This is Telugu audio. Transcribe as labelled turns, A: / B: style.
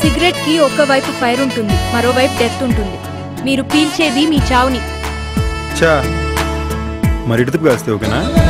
A: సిగరెట్ కి ఒకవైపు ఫైర్ ఉంటుంది, మరోవైపు డెత్ ఉంటుంది. మీరు పీల్చేది మీ చావుని.
B: మరి ఇటుతు కాస్తే ఓకేనా?